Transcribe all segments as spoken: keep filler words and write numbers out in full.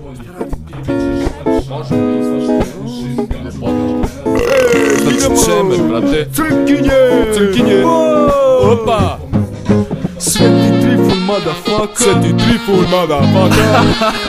Znači čemer, brate. Crnkinje! Crnkinje! Opa! Sveti Trifun, motherfucker! Sveti Trifun, motherfucker!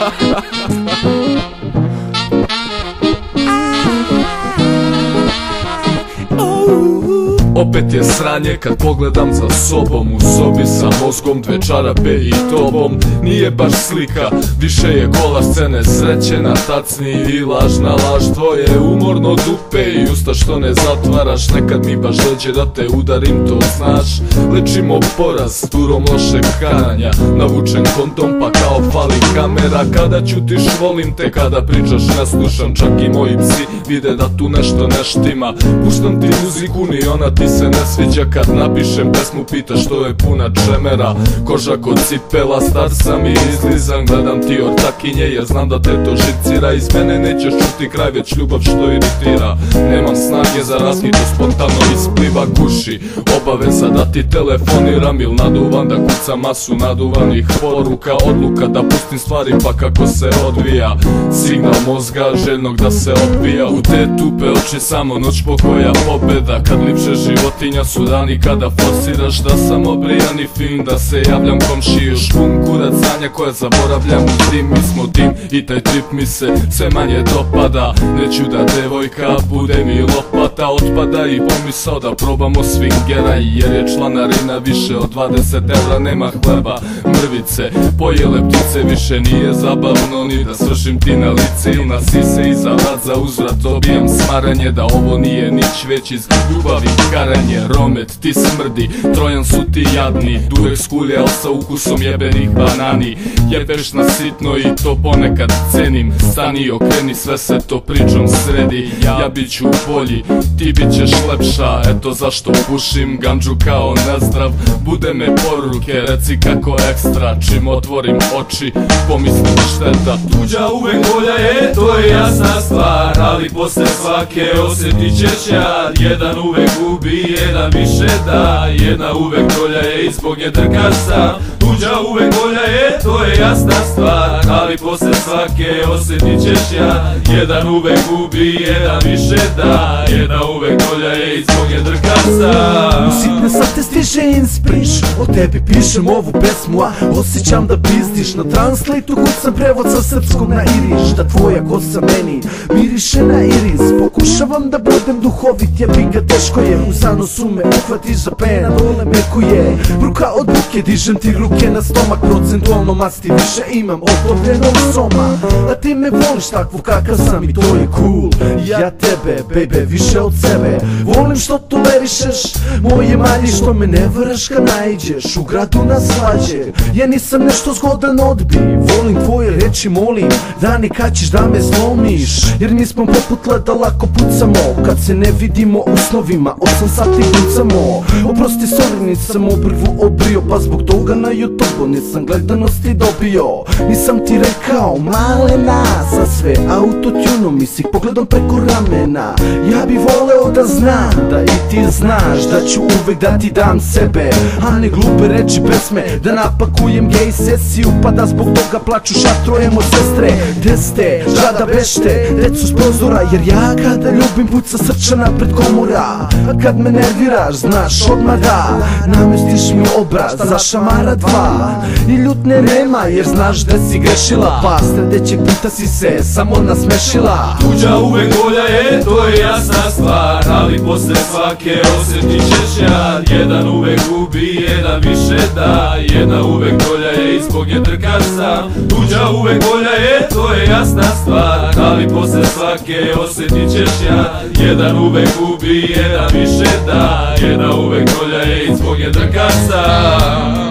Opet je sranje kad pogledam za sobom. U sobi sa mozgom, dve čarape i tobom. Nije baš slika, više je gola scene. Sreće na tacni i lažna laž. Tvoje umorno dupe i usta što ne zatvaraš. Nekad mi baš dođe da te udarim, to znaš. Lečimo poraz turom lošeg karanja. Navučen kontom pa kao fali kamera. Kada ćutiš volim te, kada pričaš ne slušam. Čak i moji psi vide da tu nešto ne štima. Puštam ti muziku, ni ona ti se ne sviđa. Kad napišem pesmu pitaš što je puna čemera. Koža kod cipela, star sam i izlizan. Gledam ti ortakinje jer znam da te to živcira. Iz mene nećeš čuti kraj, već ljubav što iritira. Nemam snage za raskid, spontano ispliva kuši. Obaveza da ti telefoniram il naduvan da kucam masu naduvanih poruka. Odluka da pustim stvari pa kako se odvija. Signal mozga željnog da se odbija. U te tupe oči samo noć pokoja pobeda. Kad lipše životinja su dani kada forsiraš da sam obrijan i fin. Da se javljam komšiju, špun kurac sanja koja zaboravljam u tim. Mi smo tim i taj trip mi se sve manje dopada. Neću da devojka bude mi lopata. Otpada i pomisao da probamo swingera. Jer je članarina više od dvadeset evra. Nema hleba, mrvice, pojele ptice. Više nije zabavno ni da svršim ti na lice ili na sise i za vrat za uzvrat dobijam smaranje. Da ovo nije nić već iz ljubavi karanje. Romet ti smrdi, Trojan su ti jadni. Durek skuljao sa ukusom jebenih banani. Jebeš na sitno i to ponekad cenim. Stani okreni, sve se to pričom sredi. Ja bit ću bolji, ti bit ćeš lepša. Eto zašto pušim ganđu kao nezdrav. Bude me poruke, reci kako ekstra. Čim otvorim oči, pomislim šteta. Tuđa uvek bolja je, to je jasna stvar. Ali posle svake osjetit ćeš jad. Jedan uvek gubi, jedan više da. Jedna uvek bolja je i zbog nje drkaš sam. Tuđa uvek bolja je, to je jasna stvar. Ali posle svake osjetit ćeš jad. Jedan uvek gubi, jedan više da. Jedna uvek bolja je i zbog nje drkaš sam. U sitne sate stiže inspiriš, o tebi pišem ovu pesmu, a osjećam da pizdiš. Na translate-u kucam prevod sa srpskog na iriš. Da tvoja kosa meni miriše na iris. Pokušavam da budem duhovit, jebi ga teško je. U zanosu me uhvatiš za pena, dole mekuje. Bruka od buke, dižem ti ruke na stomak. Procentualno masti više imam otopljenog soma. A ti me voliš takvu kakav sam i to je cool. Ja tebe, baby, više od sebe. Volim što tolerišeš moje manje, što me ne varaš kad naiđeš u gradu na svađe. Ja nisam nešto zgodan odbi, volim tvoje reči, molim da ne kaćiš da me slomiš. Jer nismo poput leda, lako pucamo. Kad se ne vidimo u snovima, osam sati pucamo. Oprosti, sorry, nisam obrvu obrio, pa zbog toga na YouTube-u nisam gledanosti dobio. Nisam ti rekao malena, za sve autotunom i si pogledom preko ramena. Ja bi voleo da znam, da i ti znaš da ću uvek da ti dam sebe, a ne glupe reči pesme. Da napakujem gej sesiju, pa da zbog toga plaču šatrujemo sestre. Gde ste, žada bešte, decu s prozora. Jer ja kada ljubim puca srčana pred komora. A kad me nerviraš, znaš odmah da namestiš mi obraz za šamara dva. I ljutne nema, jer znaš da si grešila, pa sledećeg puta si se samo nasmešila. Tuđa uvek bolja je, to je jasna stvar. Ali posle svake osjetit ćeš jad. Jedan uvek gubi, jedan više da. Jedna uvek bolja je i zbog nje drkaš sam. Tuđa uvek bolja je, to je jasna stvar. Ali posle svake osjetit ćeš jad. Jedan uvek gubi, jedan više da. Jedna uvek bolja je i zbog nje drkaš sam.